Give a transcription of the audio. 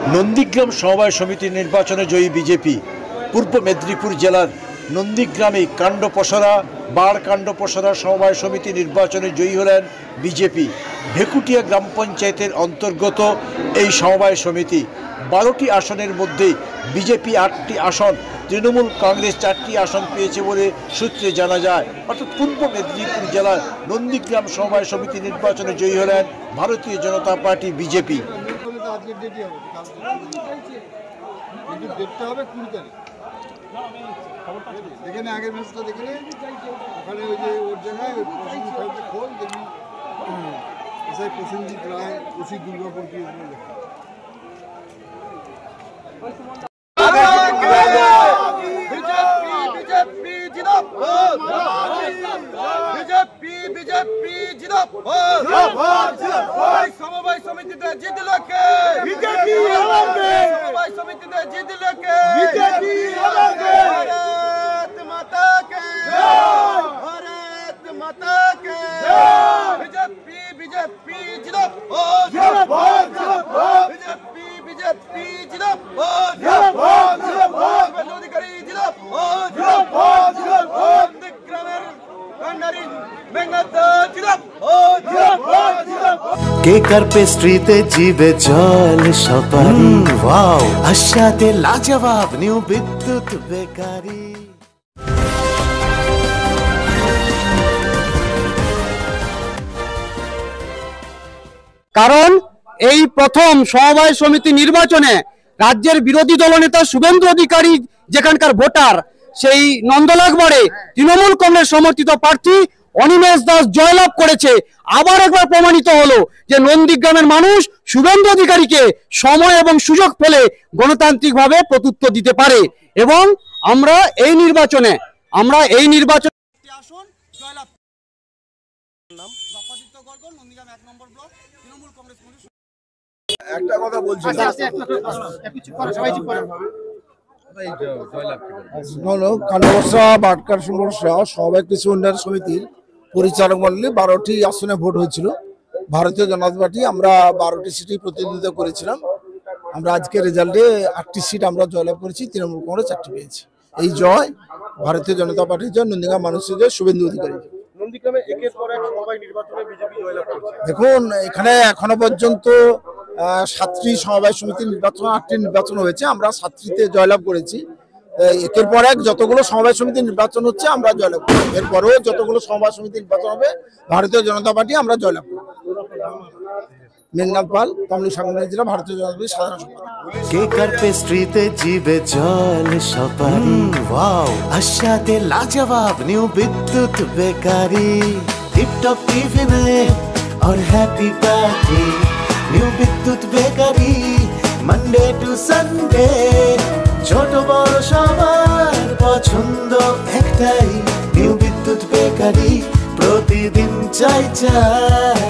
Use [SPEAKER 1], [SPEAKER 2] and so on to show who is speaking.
[SPEAKER 1] নন্দীগ্রাম সমবায় সমিতি নির্বাচনে জয়ী বিজেপি। পূর্ব মেদিনীপুর জেলার নন্দীগ্রামে কাণ্ডপসরা বাড় কাণ্ডপসরা সমবায় সমিতি নির্বাচনে জয়ী হলেন বিজেপি। ভেকুটিয়া গ্রাম পঞ্চায়েতের অন্তর্গত এই সমবায় সমিতি 12টি আসনের মধ্যে বিজেপি 8টি আসন, তৃণমূল কংগ্রেস 4টি আসন পেয়েছে বলে সূত্রে জানা যায়। অর্থাৎ পূর্ব মেদিনীপুর জেলার নন্দীগ্রাম সমবায় সমিতি নির্বাচনে জয়ী হলেন ভারতীয় জনতা পার্টি বিজেপি।
[SPEAKER 2] সমবায় সমিতিতে জিতলো কে? বিজেপি। সমবায় সমিতিতে জিতলো কে? বিজেপি। ভারত মাতা কে জয়। ভারত মাতা কে জয়। বিজেপি বিজেপি জিন্দাবাদ। জিন্দাবাদ জিন্দাবাদ। বিজেপি বিজেপি জিন্দাবাদ। জিন্দাবাদ জিন্দাবাদ। অধিকারী জিন্দাবাদ। জিন্দাবাদ জিন্দাবাদ। নন্দীগ্রামের কান্ডারি বেঙ্গাতা জিন্দাবাদ। জিন্দাবাদ জিন্দাবাদ।
[SPEAKER 3] কেকার পেস্ট্রিতে জিবে জল সপারি, ওয়াও আশাতে লাজবাব নিউ বিদ্যুৎ বেকারি।
[SPEAKER 4] কারণ এই প্রথম সমবায় সমিতি নির্বাচনে রাজ্যের বিরোধী দলনেতা শুভেন্দু অধিকারী যেখানকার ভোটার, সেই নন্দলাগড়ে তৃণমূল কংগ্রেস সমর্থিত প্রার্থী অনিমেষ দাস জয়লাভ করেছে। আবার একবার প্রমাণিত হলো যে নন্দীগ্রামের মানুষ শুভেন্দু অধিকারীকে সময় এবং সুযোগ পেলে গণতান্ত্রিকভাবে প্রত্যুত্তর দিতে পারে। এবং আমরা এই নির্বাচনে আসন জয়লাভ।
[SPEAKER 5] একটা কথা বলছি, কাণ্ডপসরা বাটকার সমস্যা সমবায় কৃষি উন্নয়ন সমিতির পরিচালক মণ্ডলী 12টি আসনে ভোট হয়েছিল। ভারতীয় জনতা পার্টি আমরা 12টি সিটই প্রতিনিধিত্ব করেছিলাম। আমরা আজকে রেজাল্টে 8টি সিট আমরা জয়লাভ করেছি, তৃণমূল কংগ্রেস 4টি পেয়েছি। এই জয় ভারতীয় জনতা পার্টির জয়, নন্দীগ্রাম মানুষের জয়, শুভেন্দু অধিকারী। দেখুন, এখানে এখনো পর্যন্ত 7টি সমবায় সমিতির নির্বাচন, 8টি নির্বাচন হয়েছে, আমরা 7টিতে জয়লাভ করেছি। একের পর এক যতগুলো সমবায় সমিতির নির্বাচন হচ্ছে আমরা জয়লাভ করব। এরপরেও যতগুলো সমবায় সমিতির নির্বাচন হবে ভারতীয় জনতা পার্টি আমরা জয়লাভ করব। মেঘনাথ পাল, তমলুক সাংগঠনিক জেলা ভারতীয় জনতা পার্টির সাধারণ সম্পাদক।
[SPEAKER 3] কেকার পেস্ট্রিতে জিবে জল সপারি, ওয়াও আশাতে লাজবাব নিউ বিদ্যুৎ বেকারি। টিপটপ টিফিনে और happy party new Bidyut bakery. Monday to Sunday ছোট বড় সবার পছন্দ একটাই, নিউ বিদ্যুৎ বেকারি। প্রতিদিন চাই চাই